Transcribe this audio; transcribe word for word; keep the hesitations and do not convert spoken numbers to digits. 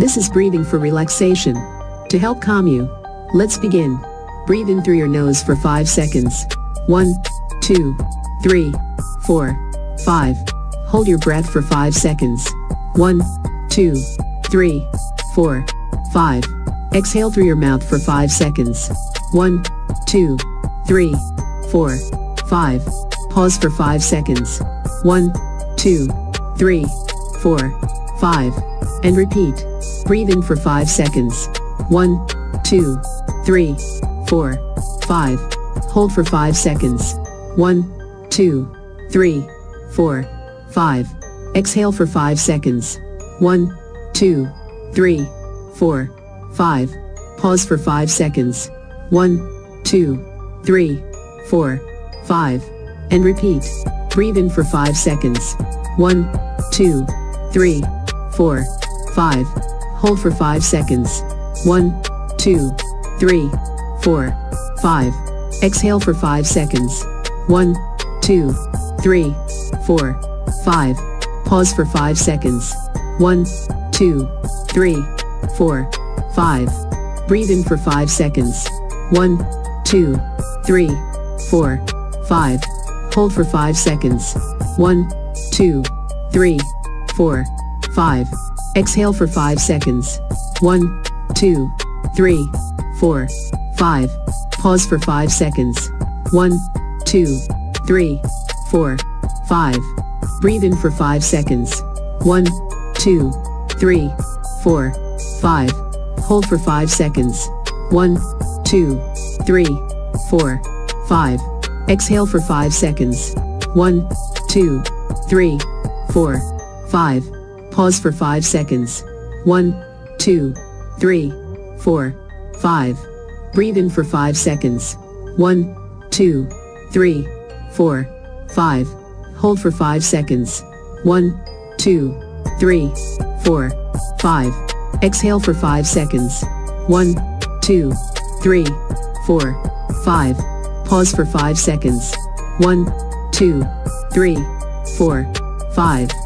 This is breathing for relaxation. To help calm you, let's begin. Breathe in through your nose for five seconds. One, two, three, four, five. Hold your breath for five seconds. One, two, three, four, five. Exhale through your mouth for five seconds. One, two, three, four, five. Pause for five seconds. One, two, three, four, five. And repeat. Breathe in for five seconds. One, two, three, four, five. Hold for five seconds. One, two, three, four, five. Exhale for five seconds. One, two, three, four, five. Pause for five seconds. One, two, three, four, five. And repeat. Breathe in for five seconds. One, two, three, four, five. Hold for five seconds. One, two, three, four, five. Exhale for five seconds. One, two, three, four, five. Pause for five seconds. One, two, three, four, five. Breathe in for five seconds. One, two, three, four, five. Hold for five seconds. One, two, three, four, five. Exhale for five seconds. One, two, three, four, five. Pause for five seconds. One, two, three, four, five. Breathe in for five seconds. One, two, three, four, five. Hold for five seconds. One, two, three, four, five. Exhale for five seconds. One, two, three, four, five. Pause for five seconds. One, two, three, four, five. Breathe in for five seconds. One, two, three, four, five. Hold for five seconds. One, two, three, four, five. Exhale for five seconds. One, two, three, four, five. Pause for five seconds. One, two, three, four, five.